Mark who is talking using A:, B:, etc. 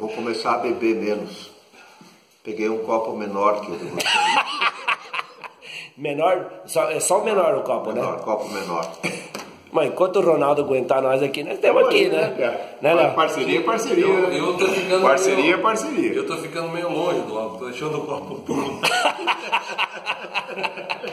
A: vou começar a beber menos. Peguei um copo menor que o de você.
B: Menor? É só o menor o copo,
A: Menor,
B: né?
A: copo menor.
B: Mas enquanto o Ronaldo aguentar nós aqui, nós estamos aqui, né? Né, Léo?
A: Parceria é parceria.
C: Eu tô ficando
A: Parceria
C: meio,
A: é parceria.
C: Eu tô ficando meio longe do álcool, tô deixando o copo puro.